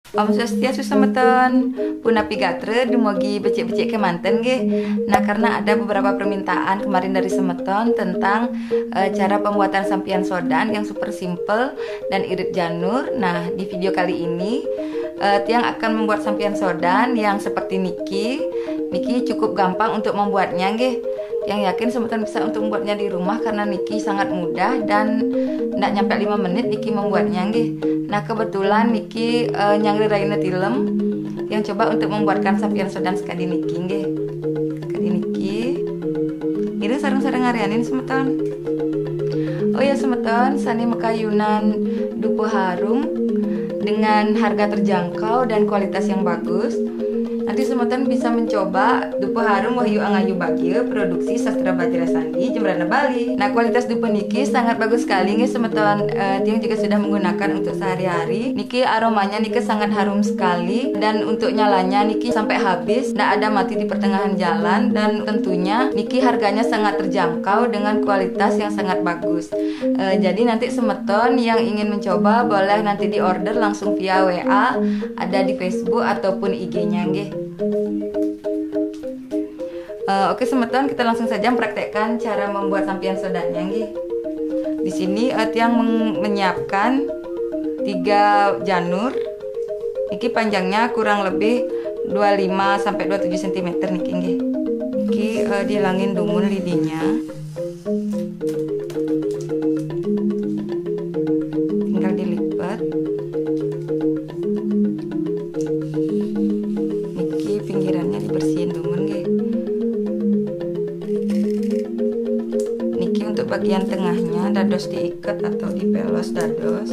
Om Swastiastu semeton punapi gatre dumugi becik-becik kemanten nggih. Nah, karena ada beberapa permintaan kemarin dari semeton tentang cara pembuatan sampian sodan yang super simple dan irit janur. Nah, di video kali ini Tiang akan membuat sampian sodan yang seperti Niki. Niki cukup gampang untuk membuatnya nggih. Tiang yakin semeton bisa untuk membuatnya di rumah karena Niki sangat mudah dan tidak nyampe 5 menit Niki membuatnya nggih. Nah, kebetulan Niki nyangri raina tilem yang coba untuk membuatkan sampian sodan sekali Niki nggih. Sekali Niki. Ini sareng-sareng ngarianin semeton. Oh ya semeton, sani mekayunan dupo harum dengan harga terjangkau dan kualitas yang bagus. Nanti semeton bisa mencoba dupo harum Wahyu Angayu Bagio produksi Sastra Bajra Sandi Jembrana Bali. Nah, kualitas dupo Niki sangat bagus sekali nih semeton. Tiang juga sudah menggunakan untuk sehari-hari. Niki aromanya Niki sangat harum sekali dan untuk nyalanya Niki sampai habis, tidak ada mati di pertengahan jalan dan tentunya Niki harganya sangat terjangkau dengan kualitas yang sangat bagus. Jadi nanti semeton yang ingin mencoba boleh nanti di order langsung via WA, ada di Facebook ataupun IG-nya nggih. Oke semeton, kita langsung saja mempraktekkan cara membuat sampian sodannya nggih. Di sini Tiang menyiapkan 3 janur. Niki panjangnya kurang lebih 25 sampai 27 cm niki nggih. Niki dihilangin dumun lidinya. Tinggal dilipat. Niki pinggirannya dibersihin dumun nggih. Niki untuk bagian tengahnya dados diikat atau dipelos dados.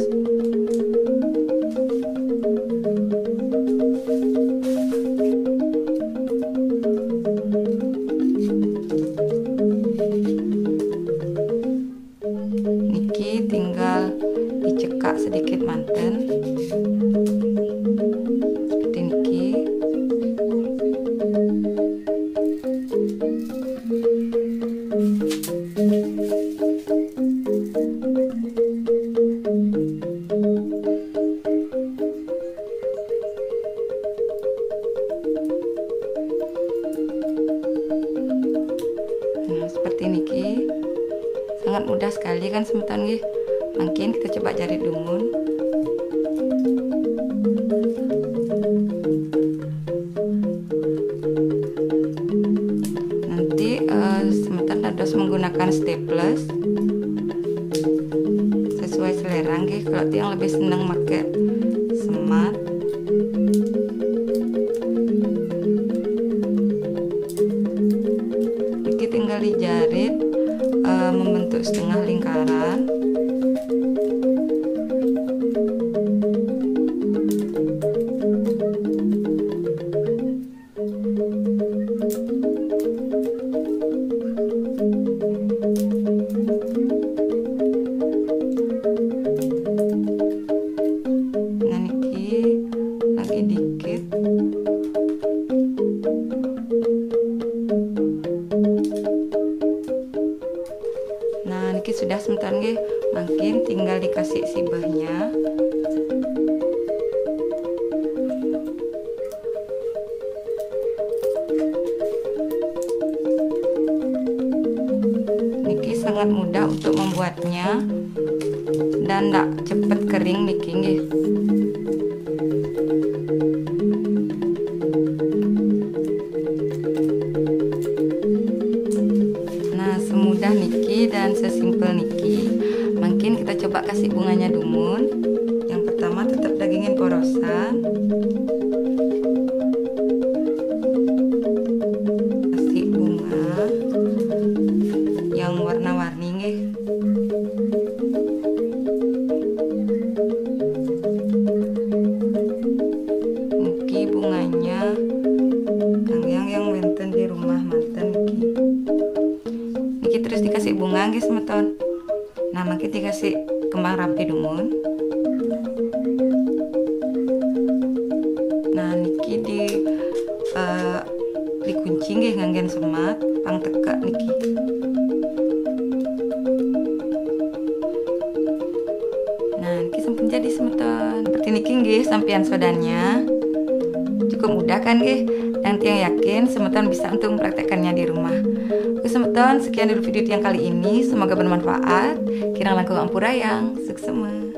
Niki tinggal dicekak sedikit manten seperti niki. Nah, seperti niki. Sangat mudah sekali kan semeton nggih. Mungkin kita coba cari dumun. Nanti semeton dados menggunakan staples sesuai selera nggih. Kalau Tiang lebih senang pakai semat. Niki tinggal dijarit membentuk setengah lingkaran. Nah, niki lagi dikit. Nah, niki sudah sebentar nggih. Makin tinggal dikasih sibahnya. Niki sangat mudah untuk membuatnya dan tidak cepet kering niki nggih. Nah, semudah niki dan sesimpel niki. Mungkin kita coba kasih bunganya dumun. Yang pertama tetap dagingin porosan. Kasih bunga yang warna-warni nggih. Niki bunganya yang wenten di rumah manten niki. Niki terus dikasih bunga nggih semeton. Nah, makin dikasih kembang rampi dumun. Nah, niki dikunci nggih nganggen semat pang tekak niki. Nah, niki sampun jadi semeton. Seperti niki nggih sampean sodannya. Cukup mudah kan nggih? Dan tiang yakin semeton bisa untuk mempraktekkannya di rumah. Oke semeton, sekian dulu video tiang kali ini. Semoga bermanfaat. Kirang langkung ampurayang. Suksema.